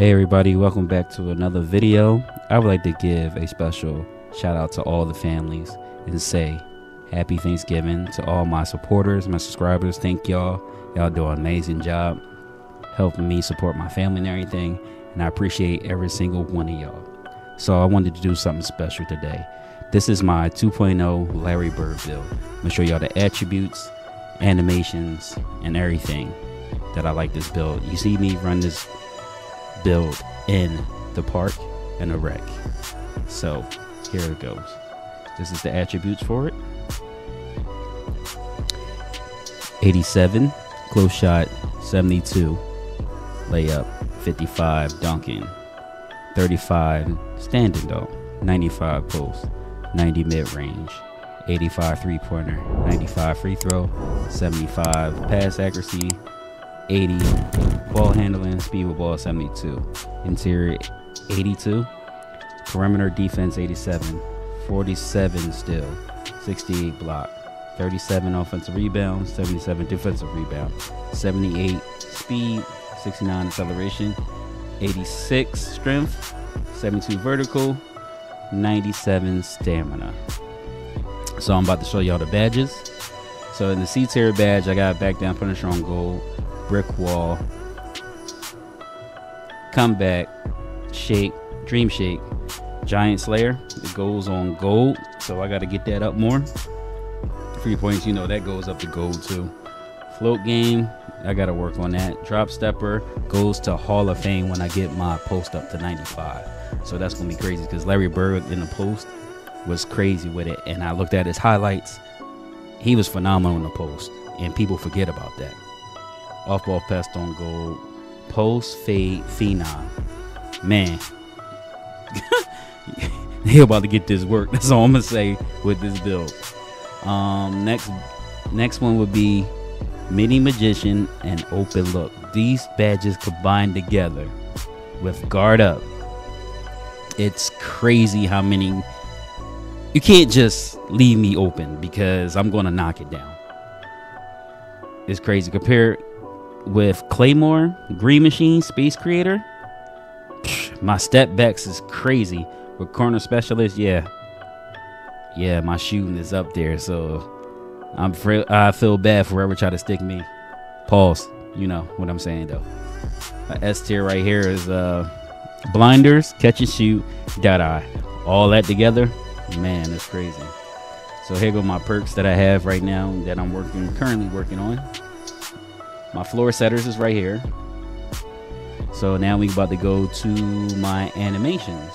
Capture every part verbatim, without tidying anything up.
Hey everybody, welcome back to another video. I would like to give a special shout out to all the families and say happy Thanksgiving to all my supporters, my subscribers. Thank y'all. Y'all do an amazing job helping me support my family and everything, and I appreciate every single one of y'all. So I wanted to do something special today. This is my two point oh Larry Bird build. I'm gonna show y'all the attributes, animations, and everything that I like this build. You see me run this build in the park and a wreck. So here it goes. This is the attributes for it. eighty-seven close shot, seventy-two layup, fifty-five dunking, thirty-five standing dunk, ninety-five post, ninety mid-range, eighty-five three-pointer, ninety-five free throw, seventy-five pass accuracy, eighty ball handling, speed with ball seventy-two, interior eighty-two, perimeter defense eighty-seven, forty-seven steal, sixty-eight block, thirty-seven offensive rebounds, seventy-seven defensive rebound, seventy-eight speed, sixty-nine acceleration, eighty-six strength, seventy-two vertical, ninety-seven stamina. So I'm about to show y'all the badges. So in the C-tier badge, I got back down finisher on gold, brick wall, comeback, shake, dream shake, giant slayer. It goes on gold, so I got to get that up more. Three points, you know, that goes up to gold too. Float game, I got to work on that. Drop stepper goes to Hall of Fame when I get my post up to ninety-five. So that's gonna be crazy because Larry Bird in the post was crazy with it, and I looked at his highlights. He was phenomenal in the post, and people forget about that. Off ball pass on gold, post fade phenom. Man, he about to get this work. That's all I'm gonna say with this build. Um, next, next one would be mini magician and open look. These badges combined together with guard up. It's crazy how many. You can't just leave me open because I'm gonna knock it down. It's crazy. Compared with Claymore, Green Machine, Space Creator, my step backs is crazy. With corner specialist, yeah, yeah, my shooting is up there. So I'm fr- I feel bad for whoever try to stick me. Pause. You know what I'm saying though. My S tier right here is uh, blinders, catch and shoot, dot eye. All that together, man, that's crazy. So here go my perks that I have right now that I'm working, currently working on. My floor setters is right here. So now we about to go to my animations.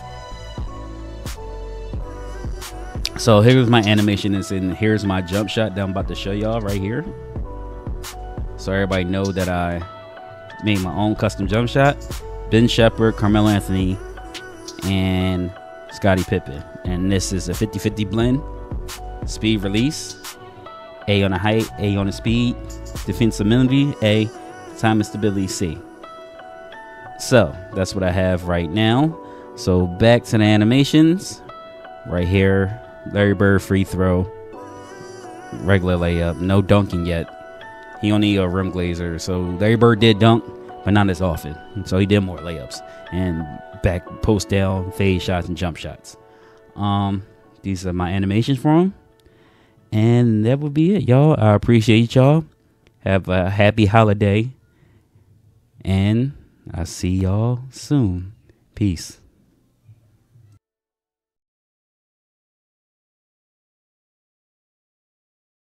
So here's my animation. Is in here's my jump shot that I'm about to show y'all right here. So everybody know that I made my own custom jump shot. Ben Shepherd, Carmelo Anthony, and Scottie Pippen. And this is a fifty fifty blend. Speed release, A on the height, A on the speed, defensibility, A, time and stability, C. So that's what I have right now. So back to the animations. Right here, Larry Bird free throw, regular layup, no dunking yet. He only a rim glazer. So Larry Bird did dunk, but not as often. So he did more layups and back post down, fade shots, and jump shots. Um, these are my animations for him. And that would be it, y'all. I appreciate y'all. Have a happy holiday. And I'll see y'all soon. Peace.